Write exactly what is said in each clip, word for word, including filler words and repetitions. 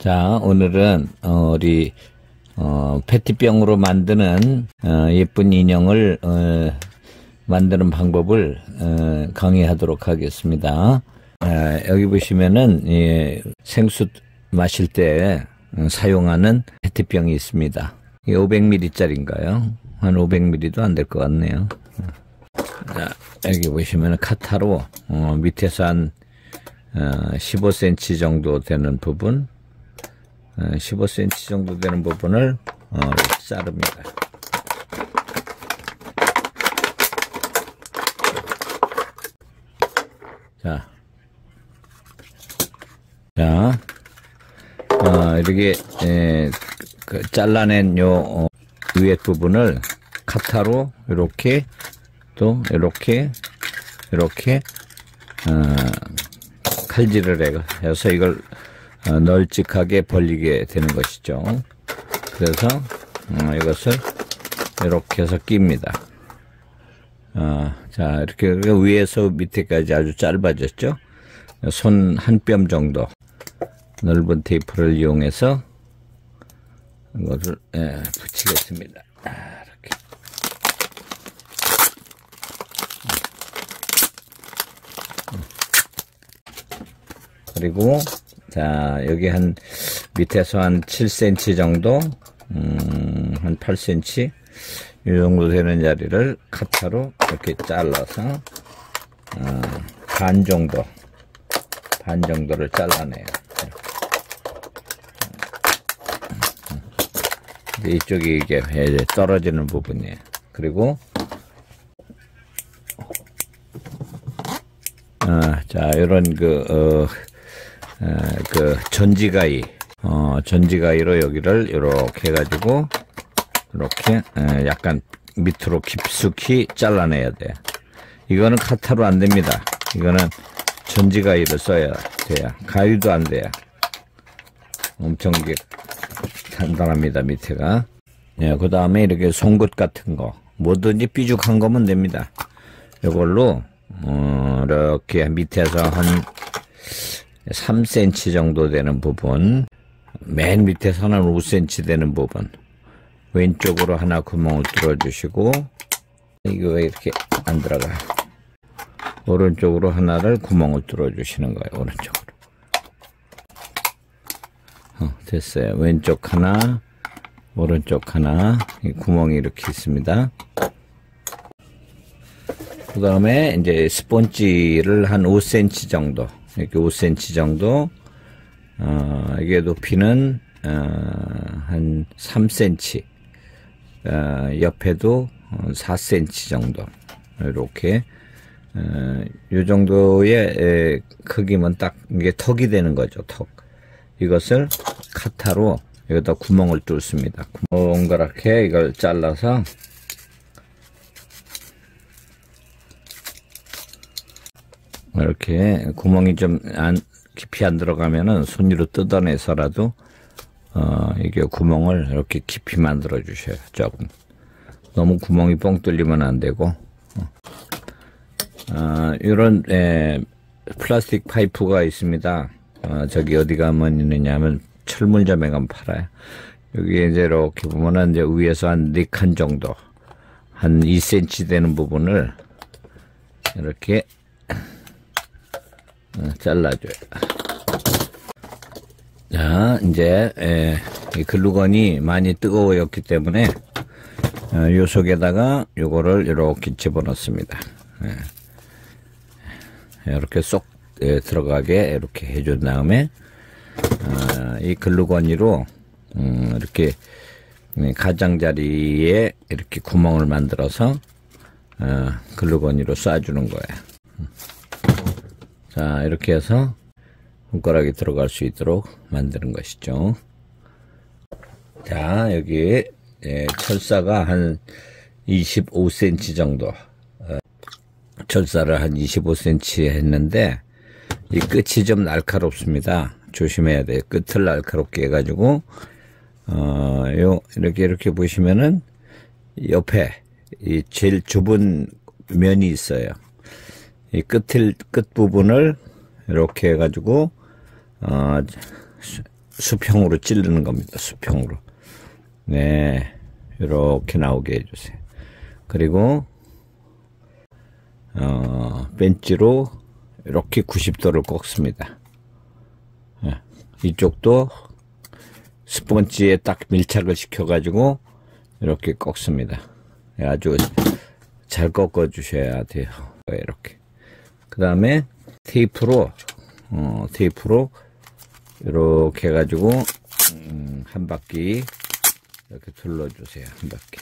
자, 오늘은 어, 우리 어, 페트병으로 만드는 어, 예쁜 인형을 어, 만드는 방법을 어, 강의하도록 하겠습니다. 어, 여기 보시면은 예, 생수 마실 때 어, 사용하는 페트병이 있습니다. 이게 오백 밀리리터짜리인가요? 한 오백 밀리리터도 안 될 것 같네요. 자, 여기 보시면은 카타로 어, 밑에서 한 어, 십오 센티미터 정도 되는 부분, 어, 십오 센티미터 정도 되는 부분을 어, 자릅니다. 자, 자, 어, 이렇게 에, 그 잘라낸 요 어, 위에 부분을 카타로 이렇게 또 이렇게 이렇게 어, 칼질을 해서 이걸 어, 널찍하게 벌리게 되는 것이죠. 그래서 어, 이것을 이렇게 해서 낍니다. 어, 자, 이렇게 위에서 밑에까지 아주 짧아졌죠. 손 한 뼘 정도 넓은 테이프를 이용해서 이것을 예, 붙이겠습니다. 이렇게. 그리고 자, 여기 한 밑에서 한 칠 센티미터 정도, 음, 한 팔 센티미터 이 정도 되는 자리를 카타로 이렇게 잘라서 어, 반 정도, 반 정도를 잘라내요. 이쪽이 이게 떨어지는 부분이에요. 그리고 어, 자, 이런 그 어, 어, 그 전지가위, 어, 전지가위로 여기를 이렇게 해가지고 이렇게 에, 약간 밑으로 깊숙이 잘라내야 돼. 이거는 카타로 안 됩니다. 이거는 전지가위를 써야 돼요. 가위도 안 돼요. 엄청 이게 단단합니다, 밑에가. 예, 그 다음에 이렇게 송곳 같은 거, 뭐든지 삐죽한 거면 됩니다. 이걸로 어, 이렇게 밑에서 한 삼 센티미터 정도 되는 부분, 맨 밑에서는 오 센티미터 되는 부분, 왼쪽으로 하나 구멍을 뚫어주시고, 이거 왜 이렇게 안 들어가? 오른쪽으로 하나를 구멍을 뚫어주시는 거예요. 오른쪽으로. 어, 됐어요. 왼쪽 하나, 오른쪽 하나, 이 구멍이 이렇게 있습니다. 그 다음에 이제 스펀지를 한 오 센티미터 정도, 이렇게 오 센티미터 정도, 어, 이게 높이는, 어, 한 삼 센티미터, 어, 옆에도 사 센티미터 정도, 이렇게, 어, 요 정도의 에, 크기면 딱, 이게 턱이 되는 거죠, 턱. 이것을 카타로 여기다 구멍을 뚫습니다. 동그랗게 이걸 잘라서, 이렇게 구멍이 좀 안, 깊이 안 들어가면은 손으로 뜯어내서라도 어, 이게 구멍을 이렇게 깊이 만들어 주셔요. 조금 너무 구멍이 뻥 뚫리면 안 되고, 어. 어, 이런 에, 플라스틱 파이프가 있습니다. 어, 저기 어디 가면 있느냐면 철물점에 가면 팔아요. 여기 이제 이렇게 보면은 이제 위에서 한 네 칸 정도, 한 이 센티미터 되는 부분을 이렇게 어, 잘라줘요. 자, 이제 에, 이 글루건이 많이 뜨거웠기 때문에 어, 요 속에다가 요거를 이렇게 집어넣습니다. 예. 이렇게 쏙 에, 들어가게 이렇게 해준 다음에 어, 이 글루건이로 음, 이렇게 가장자리에 이렇게 구멍을 만들어서 어, 글루건이로 쏴주는 거예요. 자, 이렇게 해서 손가락이 들어갈 수 있도록 만드는 것이죠. 자, 여기 예, 철사가 한 이십오 센티미터 정도, 어, 철사를 한 이십오 센티미터 했는데 이 끝이 좀 날카롭습니다. 조심해야 돼요. 끝을 날카롭게 해가지고 어, 요 이렇게 이렇게 보시면은 옆에 이 제일 좁은 면이 있어요. 이 끝을, 끝 부분을 이렇게 해가지고, 어, 수평으로 찌르는 겁니다. 수평으로. 네, 이렇게 나오게 해주세요. 그리고 어, 벤치로 이렇게 구십 도를 꺾습니다. 네, 이쪽도 스펀지에 딱 밀착을 시켜가지고 이렇게 꺾습니다. 네, 아주 잘 꺾어 주셔야 돼요. 이렇게. 그 다음에 테이프로 어, 테이프로 이렇게 해가지고 음, 한 바퀴 이렇게 둘러주세요. 한 바퀴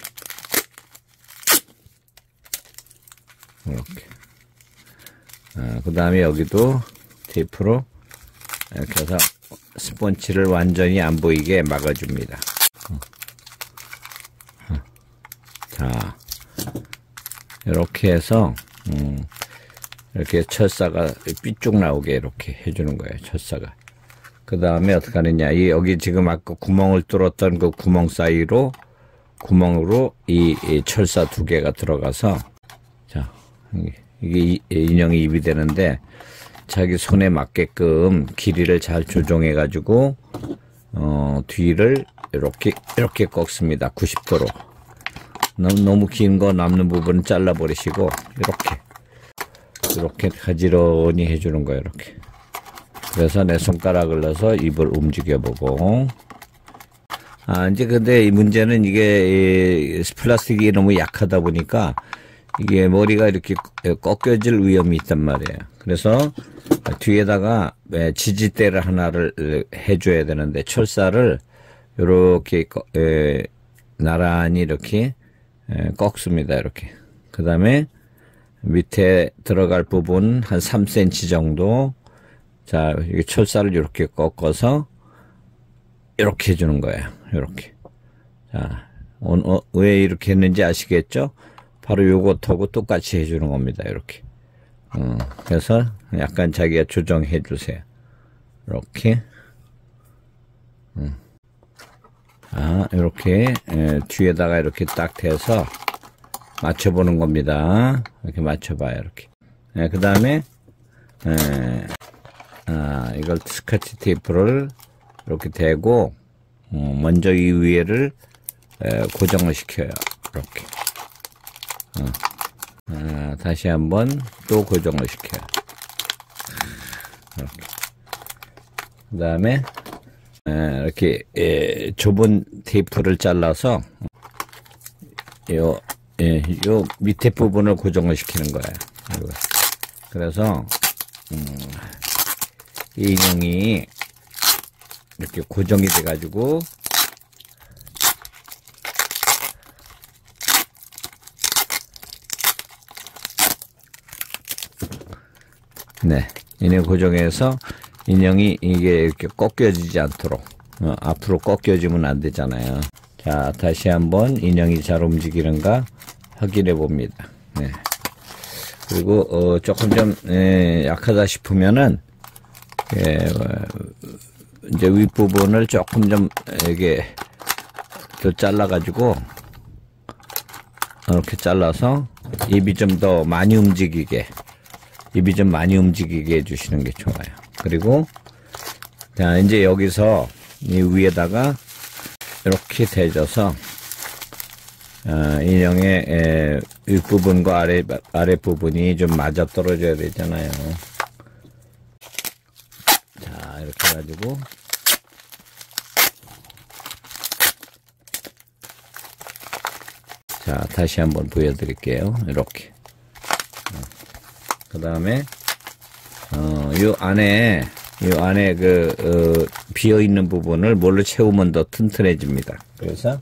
이렇게. 아, 그 다음에 여기도 테이프로 이렇게 해서 스펀지를 완전히 안 보이게 막아줍니다. 어. 어. 자, 이렇게 해서 음, 이렇게 철사가 삐쭉 나오게 이렇게 해주는 거예요. 철사가. 그 다음에 어떻게 하느냐. 이 여기 지금 아까 구멍을 뚫었던 그 구멍 사이로 구멍으로 이, 이 철사 두 개가 들어가서, 자, 이게 인형이 입이 되는데 자기 손에 맞게끔 길이를 잘 조정해 가지고 어, 뒤를 이렇게 이렇게 꺾습니다. 구십 도로. 너무, 너무 긴 거 남는 부분은 잘라 버리시고 이렇게 이렇게 가지런히 해주는 거예요. 이렇게. 그래서 내 손가락을 넣어서 입을 움직여보고. 아, 이제 근데 이 문제는 이게 플라스틱이 너무 약하다 보니까 이게 머리가 이렇게 꺾여질 위험이 있단 말이에요. 그래서 뒤에다가 지지대를 하나를 해줘야 되는데 철사를 이렇게 에, 나란히 이렇게 에, 꺾습니다. 이렇게. 그 다음에 밑에 들어갈 부분 한 삼 센티미터 정도. 자, 이게 철사를 이렇게 꺾어서 이렇게 해주는 거예요. 이렇게. 자, 어, 어, 왜 이렇게 했는지 아시겠죠? 바로 요것하고 똑같이 해주는 겁니다. 이렇게. 어, 그래서 약간 자기가 조정해 주세요. 이렇게. 음. 아, 이렇게 에, 뒤에다가 이렇게 딱 대서 맞춰보는 겁니다. 이렇게 맞춰봐요. 이렇게. 네, 그 다음에 아, 이걸 스카치 테이프를 이렇게 대고 어, 먼저 이 위에를 에, 고정을 시켜요. 이렇게. 어. 아, 다시 한번 또 고정을 시켜요. 이렇게. 그 다음에 이렇게 에, 좁은 테이프를 잘라서 요, 예, 요 밑에 부분을 고정을 시키는 거예요. 이거. 그래서 음, 이 인형이 이렇게 고정이 돼 가지고 네, 인형 고정해서 인형이 이게 이렇게 꺾여지지 않도록 어, 앞으로 꺾여지면 안 되잖아요. 자, 다시 한번 인형이 잘 움직이는가 확인해 봅니다. 네. 그리고 어, 조금 좀 에, 약하다 싶으면은 예, 이제 윗부분을 조금 좀 이게 더 잘라 가지고 이렇게 잘라서 입이 좀 더 많이 움직이게 입이 좀 많이 움직이게 해주시는 게 좋아요. 그리고 자, 이제 여기서 이 위에다가 이렇게 대줘서 어, 인형의 에, 윗부분과 아래, 아랫부분이 좀 맞아 떨어져야 되잖아요. 자, 이렇게 해가지고 자, 다시 한번 보여드릴게요. 이렇게. 어, 그 다음에 어, 요 안에 요 안에 그 어, 비어 있는 부분을 뭘로 채우면 더 튼튼해집니다. 그래서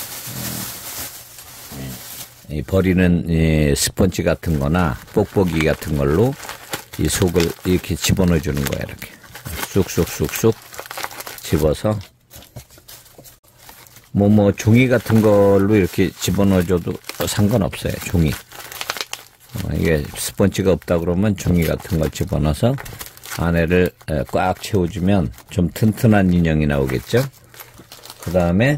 이 버리는 이 스펀지 같은 거나 뽁뽁이 같은 걸로 이 속을 이렇게 집어넣어 주는 거예요. 이렇게 쑥쑥쑥쑥 집어서 뭐 뭐 종이 같은 걸로 이렇게 집어넣어 줘도 상관없어요. 종이. 어, 이게 스펀지가 없다 그러면 종이 같은 걸 집어넣어서 안에를 꽉 채워주면 좀 튼튼한 인형이 나오겠죠. 그 다음에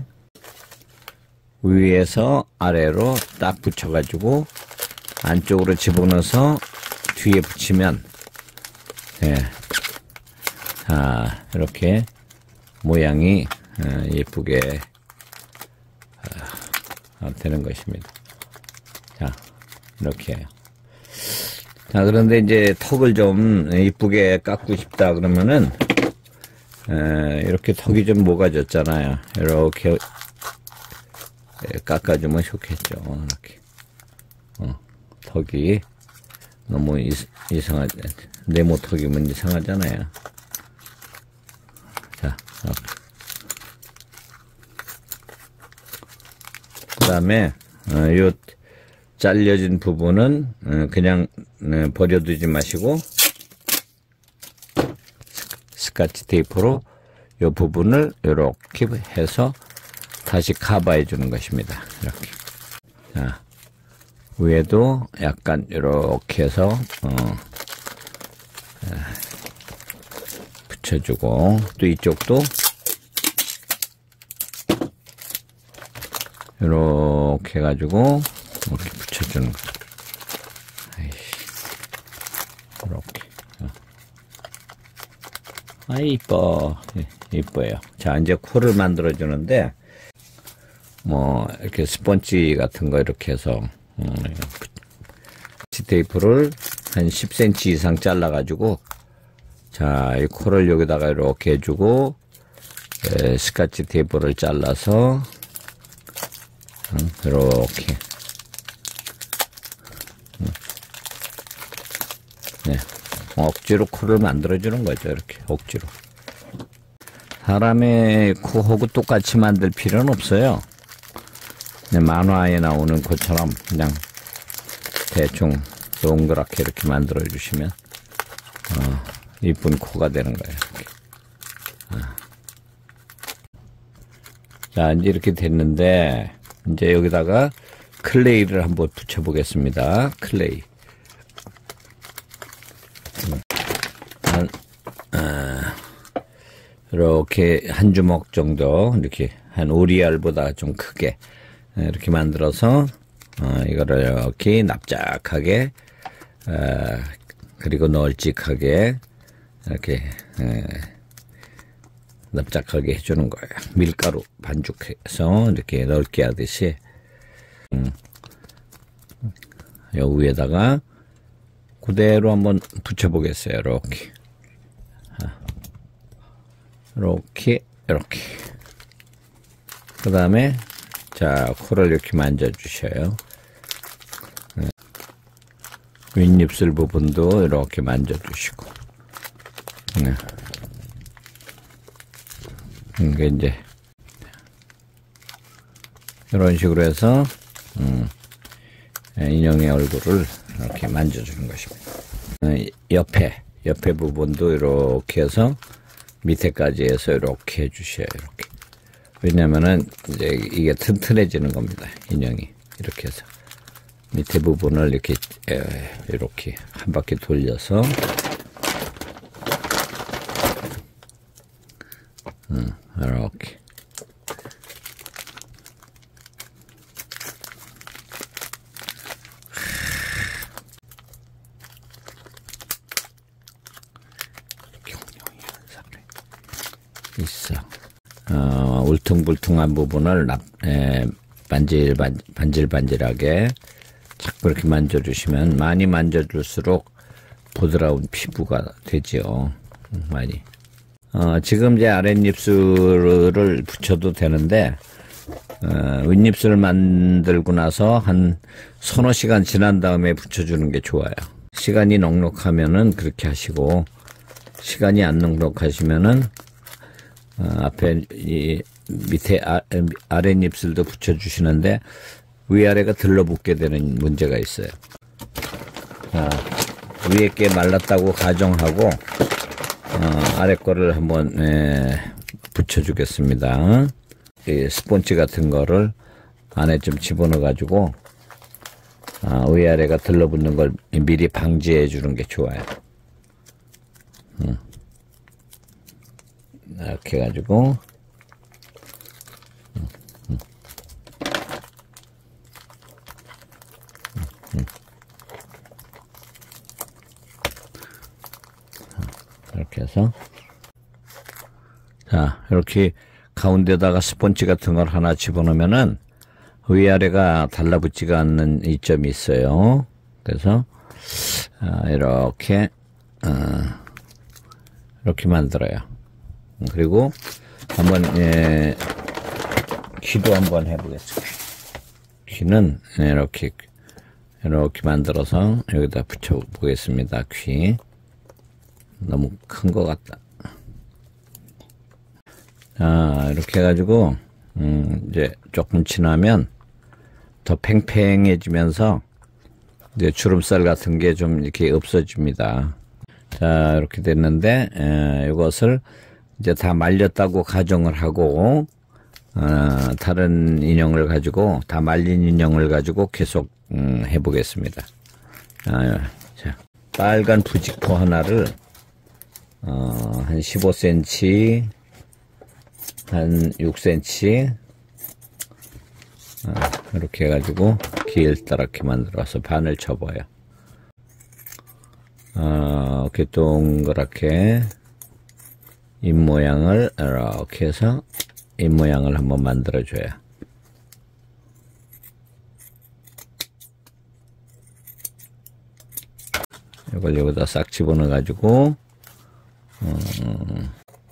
위에서 아래로 딱 붙여가지고 안쪽으로 집어넣어서 뒤에 붙이면 예. 자, 이렇게 모양이 어, 예쁘게 어, 되는 것입니다. 자, 이렇게 해요. 자, 그런데 이제 턱을 좀 이쁘게 깎고 싶다 그러면은 에, 이렇게 턱이 좀 모가졌잖아요. 이렇게 깎아주면 좋겠죠. 이렇게 어, 턱이 너무 이, 이상하지. 네모턱이면 이상하잖아요. 자, 이렇게. 그 다음에 어, 요 잘려진 부분은 어, 그냥 어, 버려두지 마시고 스카치 테이프로 요 부분을 이렇게 해서 다시 커버해 주는 것입니다. 이렇게. 자, 위에도 약간 이렇게 해서 어, 붙여주고, 또 이쪽도 이렇게 해가지고 이렇게 붙여주는 거. 이렇게. 아, 이뻐. 이뻐요. 자, 이제 코를 만들어 주는데, 뭐 이렇게 스펀지 같은 거 이렇게 해서 음, 테이프를 한 십 센티미터 이상 잘라 가지고, 자, 이 코를 여기다가 이렇게 해주고, 에, 스카치 테이프를 잘라서 음, 이렇게 음. 네, 억지로 코를 만들어 주는 거죠. 이렇게 억지로. 사람의 코하고 똑같이 만들 필요는 없어요. 만화에 나오는 것처럼 그냥 대충 동그랗게 이렇게 만들어 주시면 어, 이쁜 코가 되는 거예요. 이렇게. 어. 자, 이제 이렇게 됐는데, 이제 여기다가 클레이를 한번 붙여 보겠습니다. 클레이. 한, 어, 이렇게 한 주먹 정도, 이렇게 한 오리알보다 좀 크게 이렇게 만들어서 어, 이거를 이렇게 납작하게 어, 그리고 널찍하게 이렇게 에, 납작하게 해주는 거예요. 밀가루 반죽해서 이렇게 넓게 하듯이 음, 요 위에다가 그대로 한번 붙여보겠어요. 이렇게 이렇게 이렇게. 그 다음에 자, 코를 이렇게 만져주셔요. 네. 윗입술 부분도 이렇게 만져주시고. 네. 이게 이제 이런 식으로 해서 음, 인형의 얼굴을 이렇게 만져주는 것입니다. 옆에 옆에 부분도 이렇게 해서 밑에까지 해서 이렇게 해주셔요. 이렇게. 왜냐면은 이제 이게 튼튼해지는 겁니다. 인형이 이렇게 해서 밑에 부분을 이렇게 에, 이렇게 한 바퀴 돌려서 음, 이렇게 있어. 어, 울퉁불퉁한 부분을 납, 에, 반질, 반, 반질반질하게 자꾸 이렇게 만져주시면, 많이 만져줄수록 부드러운 피부가 되지요. 많이. 어, 지금 이제 아랫입술을 붙여도 되는데, 어, 윗입술을 만들고 나서 한 서너 시간 지난 다음에 붙여주는 게 좋아요. 시간이 넉넉하면은 그렇게 하시고, 시간이 안 넉넉하시면은 어, 앞에 이 밑에 아, 아랫입술도 붙여주시는데 위아래가 들러붙게 되는 문제가 있어요. 자, 위에 게 말랐다고 가정하고 어, 아래 거를 한번 에, 붙여주겠습니다. 이 스폰지 같은 거를 안에 좀 집어넣어 가지고 어, 위아래가 들러붙는 걸 미리 방지해 주는 게 좋아요. 음. 이렇게 해가지고 음, 음. 음, 이렇게 해서 자, 이렇게 가운데다가 스펀지 같은 걸 하나 집어넣으면은 위아래가 달라붙지가 않는 이점이 있어요. 그래서 이렇게 이렇게 만들어요. 그리고 한번 예, 귀도 한번 해보겠습니다. 귀는 이렇게 이렇게 만들어서 여기다 붙여 보겠습니다. 귀 너무 큰 것 같다. 자, 이렇게 해가지고 음, 이제 조금 지나면 더 팽팽해지면서 이제 주름살 같은 게 좀 이렇게 없어집니다. 자, 이렇게 됐는데 에, 이것을 이제 다 말렸다고 가정을 하고 어, 다른 인형을 가지고 다 말린 인형을 가지고 계속 음, 해보겠습니다. 아, 자, 빨간 부직포 하나를 어, 한 십오 센티미터 한 육 센티미터 어, 이렇게 해가지고 길다랗게 만들어서 반을 쳐봐요. 어, 이렇게 동그랗게 입 모양을 이렇게 해서 입 모양을 한번 만들어줘요. 이걸 여기다 싹 집어넣어 가지고 어,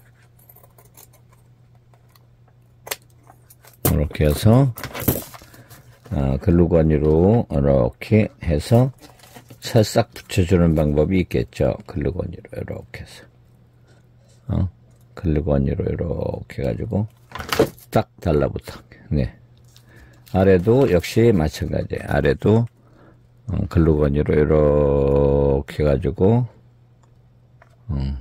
이렇게 해서 어, 글루건으로 이렇게 해서 살짝 붙여주는 방법이 있겠죠. 글루건으로 이렇게 해서 어, 글루건으로 이렇게 해가지고 딱 달라붙어. 네. 아래도 역시 마찬가지. 아래도 어, 글루건으로 이렇게 해가지고 음,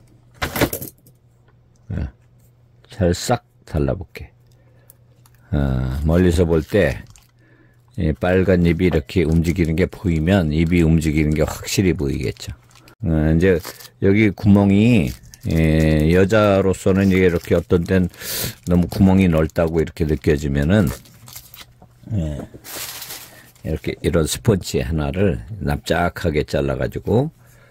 네. 살짝 달라붙게. 어, 멀리서 볼 때 빨간 입이 이렇게 움직이는 게 보이면 입이 움직이는 게 확실히 보이겠죠. 어, 이제 여기 구멍이 예, 여자로서는 이렇게 어떤 땐 너무 구멍이 넓다고 이렇게 느껴지면은 예, 이렇게 이런 스펀지 하나를 납작하게 잘라가지고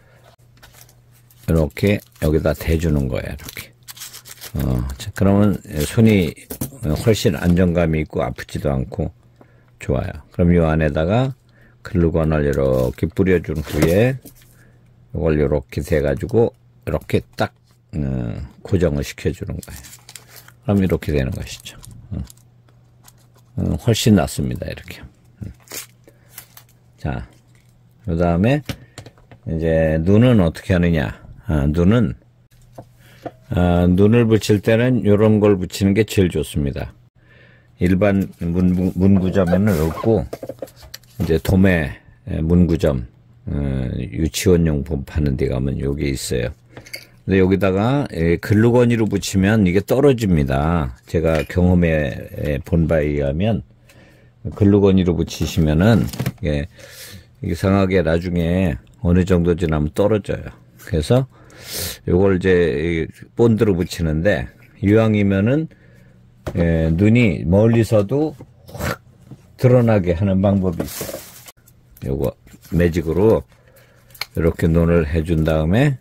이렇게 여기다 대주는 거예요. 이렇게. 어, 자, 그러면 손이 훨씬 안정감이 있고 아프지도 않고 좋아요. 그럼 이 안에다가 글루건을 이렇게 뿌려준 후에 이걸 이렇게 대가지고 이렇게 딱 어, 고정을 시켜주는 거예요. 그럼 이렇게 되는 것이죠. 어. 어, 훨씬 낫습니다. 이렇게. 음. 자, 그 다음에 이제 눈은 어떻게 하느냐. 아, 눈은 아, 눈을 붙일 때는 이런 걸 붙이는 게 제일 좋습니다. 일반 문, 문구점에는 없고 이제 도매 문구점 어, 유치원용품 파는 데 가면 여기 있어요. 근데 여기다가 글루건으로 붙이면 이게 떨어집니다. 제가 경험해 본 바에 의하면 글루건으로 붙이시면은 이게 이상하게 나중에 어느 정도 지나면 떨어져요. 그래서 요걸 이제 본드로 붙이는데 이왕이면은 예, 눈이 멀리서도 확 드러나게 하는 방법이 있어요. 요거 매직으로 이렇게 눈을 해준 다음에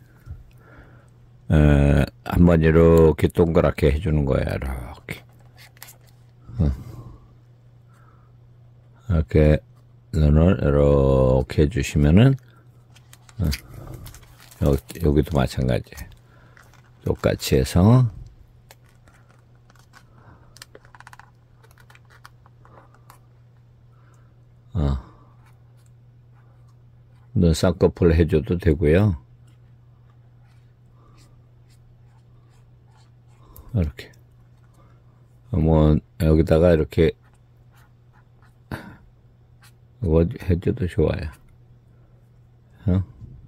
에, 한번 이렇게 동그랗게 해주는 거야. 이렇게 어. 이렇게 눈을 이렇게 해주시면은 어. 여기, 여기도 마찬가지예요. 똑같이 해서 어. 눈 쌍꺼풀 해줘도 되고요. 이렇게 뭐 여기다가 이렇게 이거 해줘도 좋아요. 어?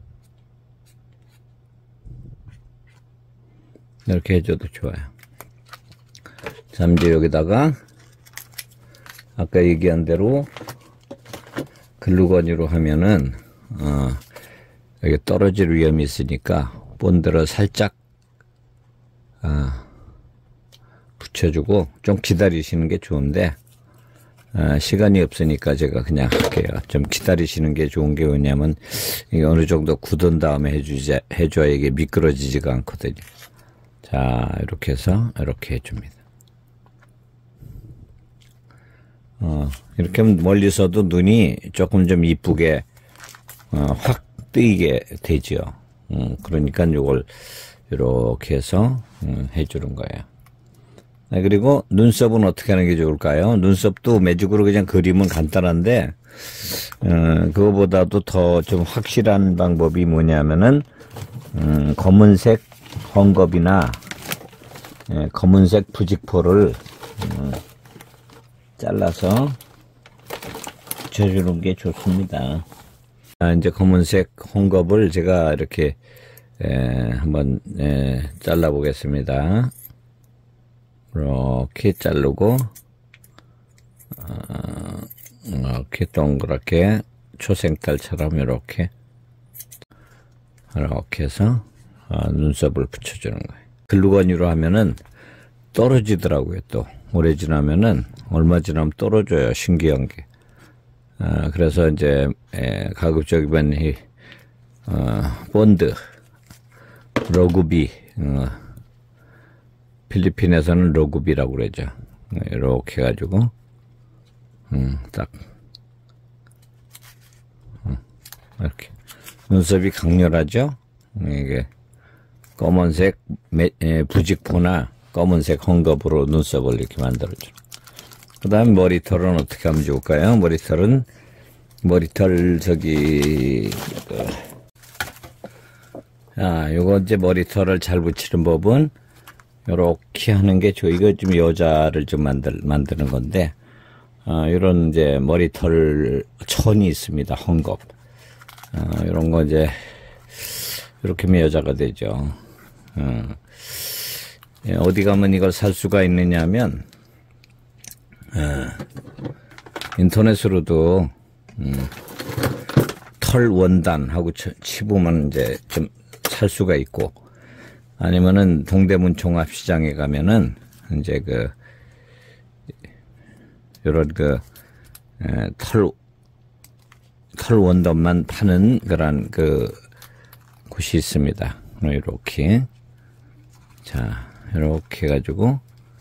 이렇게 해줘도 좋아요. 자, 이제 여기다가 아까 얘기한 대로 글루건으로 하면은 어, 여기 떨어질 위험이 있으니까 본드를 살짝 어, 붙여주고 좀 기다리시는 게 좋은데 어, 시간이 없으니까 제가 그냥 할게요. 좀 기다리시는 게 좋은 게 왜냐면 이게 어느 정도 굳은 다음에 해주자, 해줘야 이게 미끄러지지가 않거든요. 자, 자, 이렇게 해서 이렇게 해줍니다. 어, 이렇게 하면 멀리서도 눈이 조금 좀 이쁘게 어, 확 뜨이게 되죠. 음, 그러니까 이걸 이렇게 해서 음, 해주는 거예요. 네, 그리고 눈썹은 어떻게 하는 게 좋을까요? 눈썹도 매직으로 그냥 그리면 간단한데 어, 그거보다도 더 좀 확실한 방법이 뭐냐면은 음, 검은색 헝겊이나 예, 검은색 부직포를 음, 잘라서 붙여주는 게 좋습니다. 아, 이제 검은색 헝겊을 제가 이렇게 에, 한번 에, 잘라 보겠습니다. 이렇게 자르고 어, 이렇게 동그랗게 초생달처럼 이렇게 이렇게 해서 어, 눈썹을 붙여주는 거예요. 글루건으로 하면은 떨어지더라고요. 또 오래 지나면은 얼마 지나면 떨어져요. 신기한 게. 어, 그래서 이제 에, 가급적이면 이 어, 본드, 러구비, 어, 필리핀에서는 러구비라고 그러죠. 이렇게 해가지고 음, 딱 음, 이렇게 눈썹이 강렬하죠. 이게 검은색 매, 에, 부직포나 검은색 헝겊으로 눈썹을 이렇게 만들어줘. 그 다음 머리털은 어떻게 하면 좋을까요? 머리털은 머리털 저기 그, 아 요거 이제 머리털을 잘 붙이는 법은 요렇게 하는 게 좋. 이거 좀 여자를 좀 만들 만드는 건데 어, 이런 이제 머리털 천이 있습니다. 헝겊. 어, 이런 거 이제 이렇게 하면 여자가 되죠. 어. 예, 어디 가면 이걸 살 수가 있느냐면 어, 인터넷으로도 음, 털 원단하고 치보면 이제 좀 살 수가 있고 아니면은 동대문 종합시장에 가면은 이제 그 요런 그 털 털 원단만 파는 그런 그 곳이 있습니다. 이렇게 자 이렇게 해가지고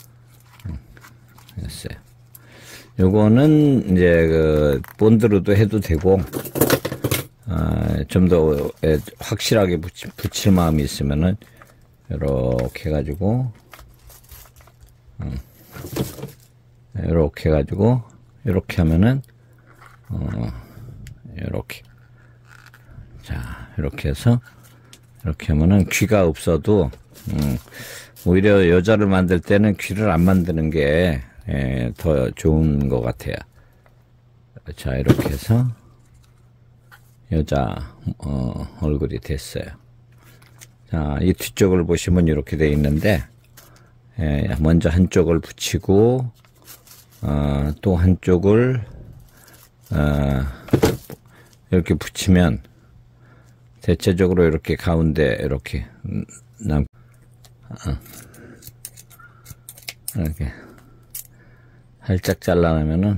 됐어요. 요거는 이제 그 본드로도 해도 되고 어, 좀 더 확실하게 붙이, 붙일 마음이 있으면은 이렇게 해가지고 음, 이렇게 해가지고 이렇게 하면은 어, 이렇게 자 이렇게 해서 이렇게 하면은 귀가 없어도 음, 오히려 여자를 만들 때는 귀를 안 만드는 게 더 좋은 것 같아요. 자 이렇게 해서 여자 어, 얼굴이 됐어요. 자, 이 뒤쪽을 보시면 이렇게 돼 있는데 예, 먼저 한쪽을 붙이고 어, 또 한쪽을 어, 이렇게 붙이면 대체적으로 이렇게 가운데 이렇게 남 어, 이렇게 살짝 잘라내면은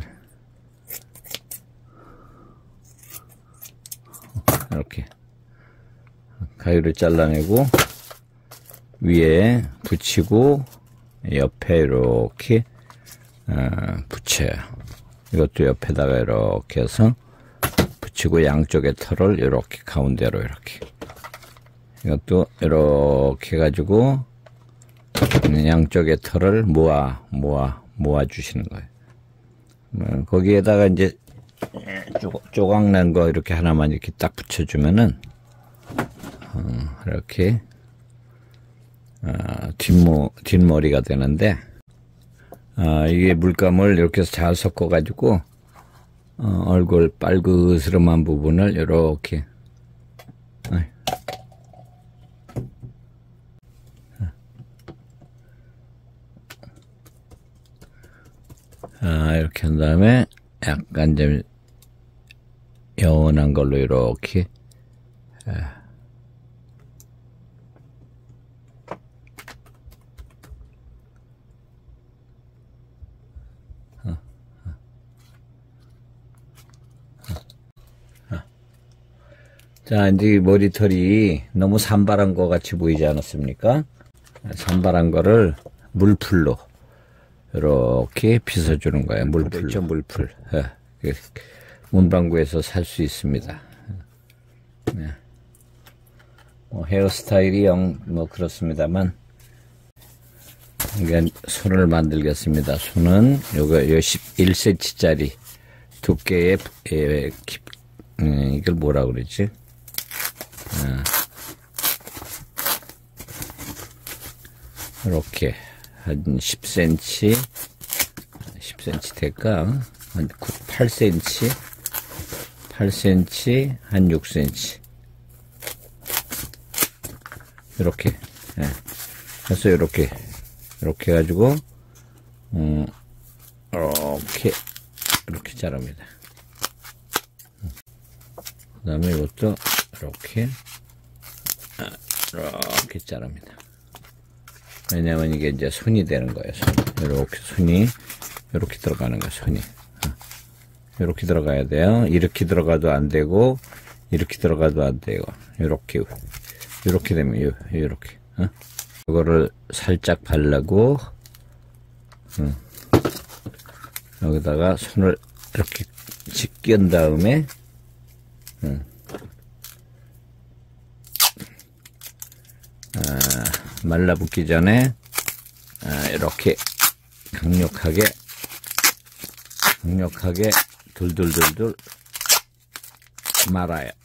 이렇게 가위를 잘라내고 위에 붙이고 옆에 이렇게 어, 붙여요. 이것도 옆에다가 이렇게 해서 붙이고 양쪽의 털을 이렇게 가운데로 이렇게 이것도 이렇게 해가지고 양쪽의 털을 모아 모아 모아 주시는 거예요. 거기에다가 이제 조각 난 거 이렇게 하나만 이렇게 딱 붙여주면은 어, 이렇게 어, 뒷모 뒷머리가 되는데 어, 이게 물감을 이렇게 해서 잘 섞어 가지고 어, 얼굴 빨그스름한 부분을 이렇게 아, 이렇게 한 다음에 약간 좀 연한 걸로 이렇게 아. 어, 어. 어. 자, 이제 머리털이 너무 산발한 것 같이 보이지 않았습니까? 산발한 거를 물풀로 이렇게 빗어주는 거예요. 물풀로. 물풀. 예. 문방구에서 살 수 있습니다. 네. 뭐 헤어스타일이 영 뭐 그렇습니다만, 그러니까 손을 만들겠습니다. 손은 요거 요 십일 센티미터짜리 두께의 에, 기, 음, 이걸 뭐라 그러지? 아. 이렇게 한 십 센티미터, 십 센티미터 될까? 한 팔 센티미터, 팔 센티미터, 한 육 센티미터. 이렇게, 예. 그래서 이렇게, 이렇게 해가지고, 음, 이렇게, 이렇게 자릅니다. 그 다음에 이것도 이렇게, 이렇게 자릅니다. 왜냐면 이게 이제 손이 되는 거예요. 손. 이렇게 손이, 이렇게 들어가는 거예요, 손이. 이렇게 들어가야 돼요. 이렇게 들어가도 안 되고, 이렇게 들어가도 안 되고, 이렇게, 이렇게 되면, 요, 이렇게. 어? 이거를 살짝 바르고, 음. 여기다가 손을 이렇게 찢긴 다음에, 음. 아, 말라붙기 전에 아, 이렇게 강력하게 강력하게 둘둘둘둘 말아요.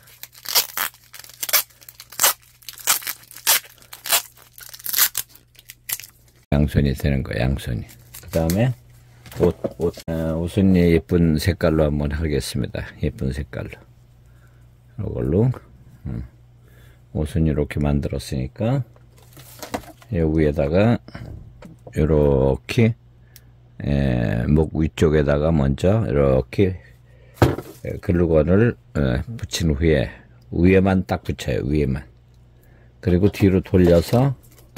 양손이 되는 거야. 양손이. 그 다음에 옷, 옷, 아, 옷은 예쁜 색깔로 한번 하겠습니다. 예쁜 색깔로. 이걸로 음. 옷은 이렇게 만들었으니까 이 위에다가 이렇게 에, 목 위쪽에다가 먼저 이렇게 글루건을 에, 붙인 후에 위에만 딱 붙여요. 위에만. 그리고 뒤로 돌려서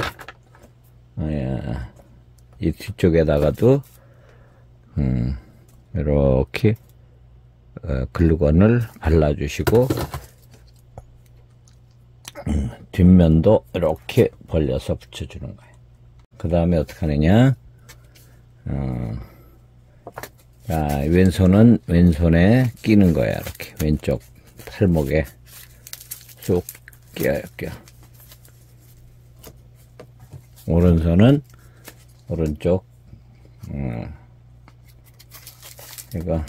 에, 이 뒤쪽에다가도 음, 이렇게 어, 글루건을 발라주시고 음, 뒷면도 이렇게 벌려서 붙여주는 거예요. 그 다음에 어떻게 하느냐, 어, 자, 왼손은 왼손에 끼는 거야. 이렇게 왼쪽 팔목에 쭉 끼어요. 끼어. 오른손은 오른쪽, 어, 이거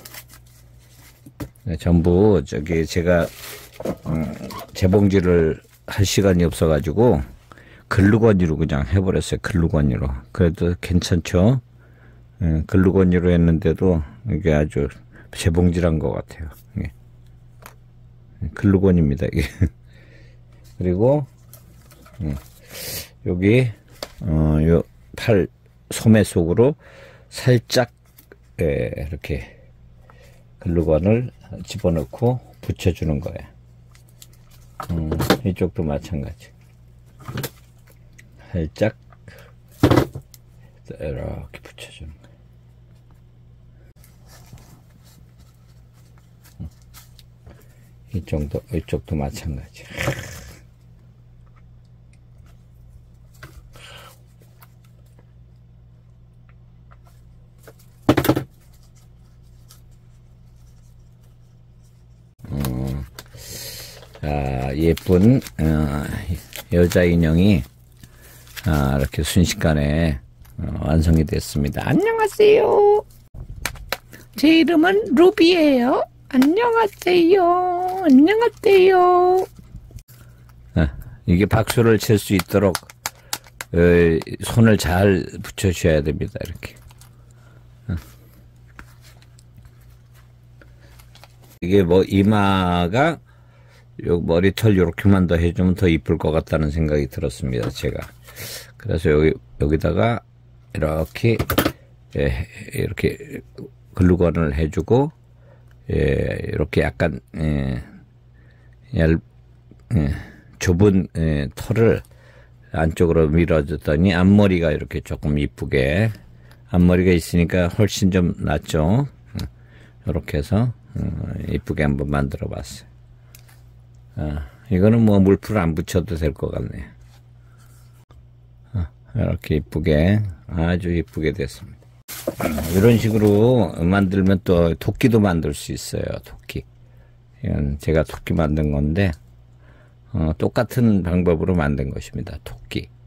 전부 저기 제가 음, 재봉질을 할 시간이 없어가지고 글루건이로 그냥 해버렸어요. 글루건이로. 그래도 괜찮죠. 예, 글루건이로 했는데도 이게 아주 재봉질한 것 같아요. 예. 글루건입니다. 이게. 그리고 음, 여기 어, 요 팔 소매 속으로 살짝 예, 이렇게 글루건을 집어넣고 붙여주는 거예요. 음, 이쪽도 마찬가지. 살짝 이렇게 붙여주는 거예요. 음, 이쪽도 이쪽도 마찬가지. 자, 예쁜 어, 여자 인형이 아, 이렇게 순식간에 어, 완성이 됐습니다. 안녕하세요. 제 이름은 루비예요. 안녕하세요. 안녕하세요. 아, 이게 박수를 칠 수 있도록 어, 손을 잘 붙여주셔야 됩니다. 이렇게. 어. 이게 뭐 이마가 요 머리털 요렇게만 더 해주면 더 이쁠 것 같다는 생각이 들었습니다. 제가. 그래서 여기, 여기다가 이렇게, 예, 이렇게 글루건을 해주고, 예, 이렇게 약간, 예, 얇, 예, 좁은, 예, 털을 안쪽으로 밀어줬더니 앞머리가 이렇게 조금 이쁘게, 앞머리가 있으니까 훨씬 좀 낫죠. 이렇게 해서, 어, 이쁘게 한번 만들어 봤어요. 아, 이거는 뭐 물풀 안 붙여도 될 것 같네요. 이렇게 이쁘게 아주 이쁘게 됐습니다. 이런 식으로 만들면 또 도끼도 만들 수 있어요. 도끼. 이건 제가 도끼 만든 건데 어, 똑같은 방법으로 만든 것입니다. 도끼.